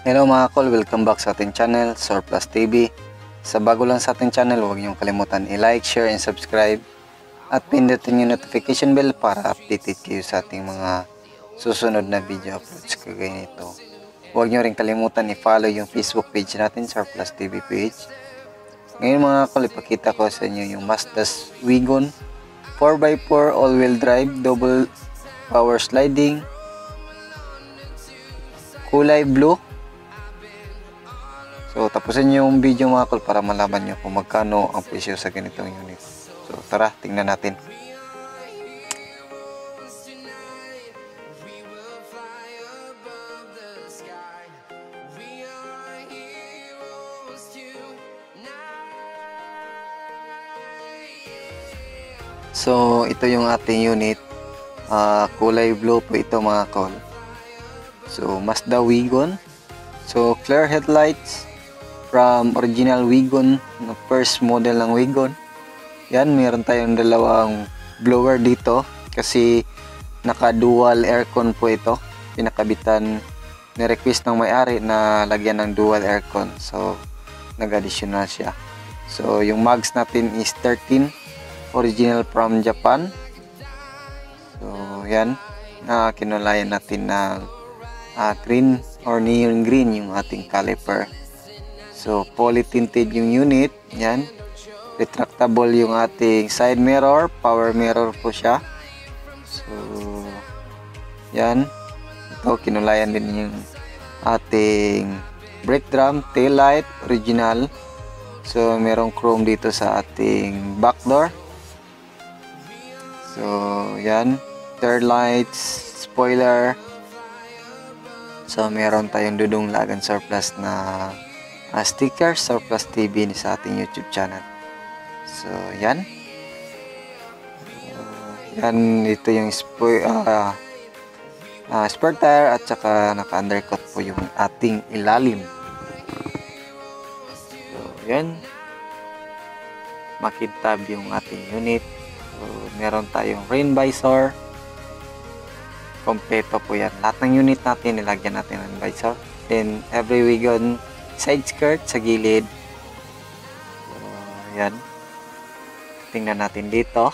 Hello mga kol, welcome back sa ating channel, Surplus TV. Sa bago lang sa ating channel, huwag niyong kalimutan i-like, share, and subscribe. At pindutin yung notification bell para updated kayo sa ating mga susunod na video uploads kagaya nito. Huwag niyo rin kalimutan i-follow yung Facebook page natin, Surplus TV page. Ngayon mga kol, ipakita ko sa inyo yung Mazda Wigon 4x4 all-wheel drive, double power sliding, kulay blue. So, tapusin nyo yung video mga kol para malaman nyo kung magkano ang presyo sa ganitong unit. So, tara, tingnan natin. So, ito yung ating unit. Kulay blue po ito mga kol. So, Mazda Wigon. So, clear headlights from original Wigon, first model ng Wigon. Yan, meron tayong dalawang blower dito kasi naka dual aircon po ito. Pinakabitan, ni-request ng may-ari na lagyan ng dual aircon. So, nag-additional siya. So, yung mags natin is 13, original from Japan. So, yan, kinulayan natin ng green or neon green yung ating caliper. So, fully tinted yung unit. Yan. Retractable yung ating side mirror. Power mirror po siya. So, yan. Ito, kinulayan din yung ating brake drum, tail light, original. So, merong chrome dito sa ating back door. So, yan. Tail lights, spoiler. So, meron tayong dudong lagan surplus na sticker, Surplus TV sa ating YouTube channel. So, yan. Yan, ito yung spare tire at saka naka-undercut po yung ating ilalim. So, yan. Makintab yung ating unit. So, meron tayong rain visor. Kompleto po yan. Lahat ng unit natin, nilagyan natin ng visor. Then, every Wigon side skirt sa gilid. So, yan. Tingnan natin dito.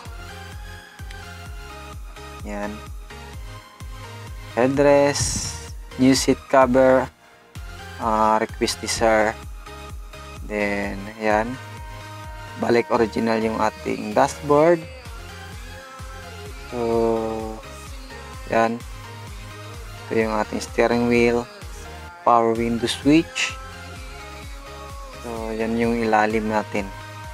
Yan. Headrest, new seat cover, request ni sir. Then, yan. Balik original yung ating dashboard. So, yan. Ito yung ating steering wheel, power window switch. So, yan yung ilalim natin.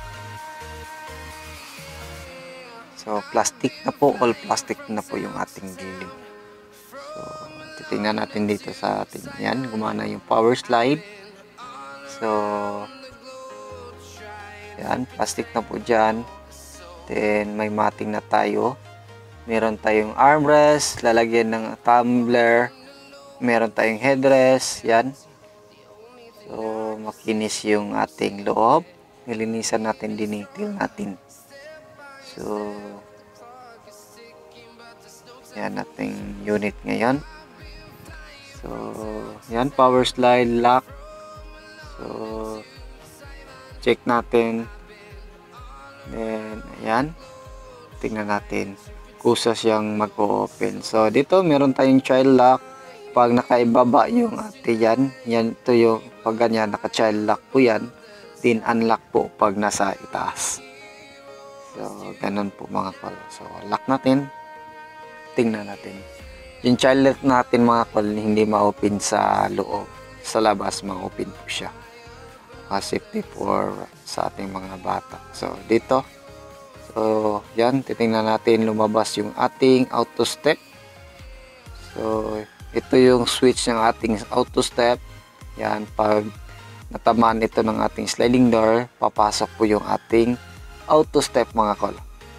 So, plastic na po, all plastic na po yung ating gilid. So, titingnan natin dito sa ating yan, gumana yung power slide. So, yan, plastic na po dyan. Then, may mating na tayo. Meron tayong armrest, lalagyan ng tumbler. Meron tayong headrest, yan. So, makinis yung ating loob. Nilinisan natin, dinitil natin. So, yan ating unit ngayon. So, yan, power slide, lock. So, check natin. Then, ayan. Tingnan natin. Kusa siyang mag-open. So, dito meron tayong child lock. Pag nakaibaba yung ate yan, ito yung pag ganyan, naka-child lock po yan. Then, unlock po pag nasa itaas. So, ganun po mga kol. So, lock natin. Tingnan natin. Yung child lock natin mga kol, hindi ma-open sa loob. Sa labas, ma-open po siya. Safety for sa ating mga bata. So, dito. So, yan, titingnan natin lumabas yung ating auto step. So, ito yung switch ng ating auto step. Yan, pag natamaan ito ng ating sliding door, papasok po yung ating auto step mga kol.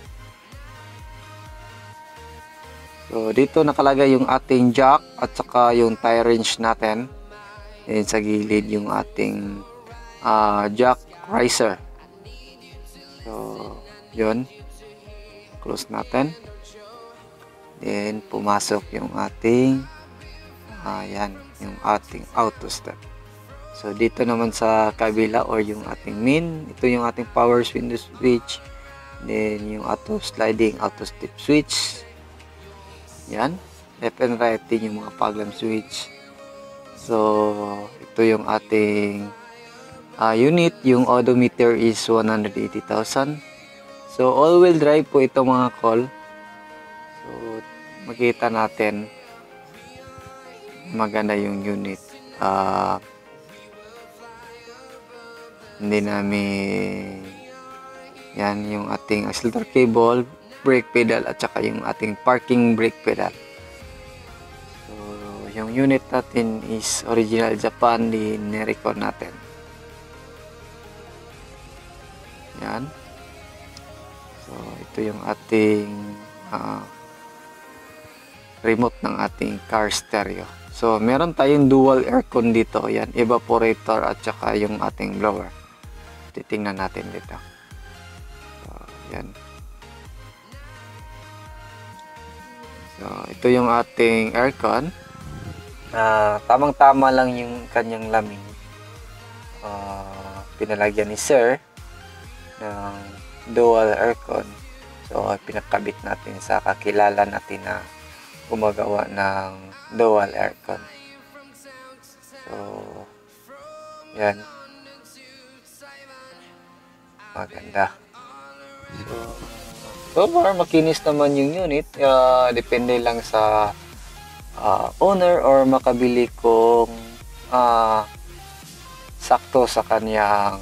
So, dito nakalagay yung ating jack at saka yung tire wrench natin. Yan sa gilid yung ating jack riser. So, yun. Close natin. Then, pumasok yung ating yan. yung ating auto start. So dito naman sa kabila or yung ating main, ito yung ating power window switch, then yung auto sliding auto step switch, yan, left and right din yung mga fog lamp switch. So ito yung ating unit, yung odometer is 180,000. So all wheel drive po ito mga call. So makita natin maganda yung unit. Hindi namin yan yung ating accelerator cable, brake pedal at saka yung ating parking brake pedal. So yung unit natin is original Japan, ni-record natin. Yan. So ito yung ating remote ng ating car stereo. So meron tayong dual aircon dito, yan, evaporator at saka yung ating blower. Titingnan natin dito. So yan. So ito yung ating aircon. Tamang-tama lang yung kanyang lamig. Pinalagyan ni Sir ng dual aircon. So pinakabit natin sa kakilala natin na gumagawa ng dual aircon. So yan, maganda. So far makinis naman yung unit. Depende lang sa owner or makabili kung sakto sa kanyang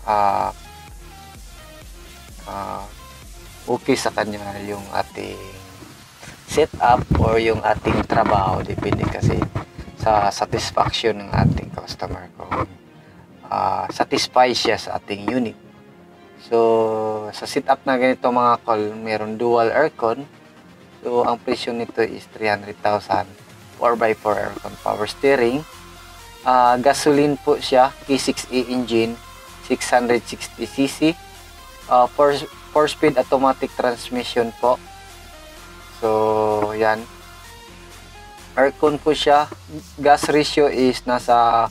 okay sa kanya yung ating setup or yung ating trabaho. Depende kasi sa satisfaction ng ating customer kung satisfied siya sa ating unit. So sa setup na ganito mga call, meron dual aircon. So ang presyo nito is 300,000, 4x4 aircon, power steering, gasoline po siya, P6A engine, 660cc, 4-speed automatic transmission po. So yan, aircon po siya. Gas ratio is nasa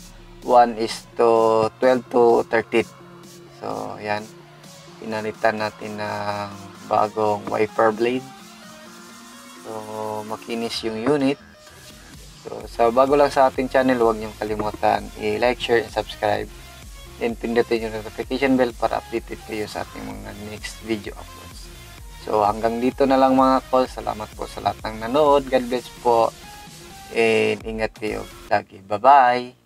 1:12 to 13. So yan, pinalitan natin ng bagong wiper blade. So makinis yung unit. So sa bago lang sa ating channel, huwag niyong kalimutan i-like, share, and subscribe. Then pindutin yung notification bell para updated kayo sa ating mga next video uploads. So hanggang dito na lang mga call. Salamat po sa lahat ng nanood. God bless po. And ingat kayo lagi. Bye-bye.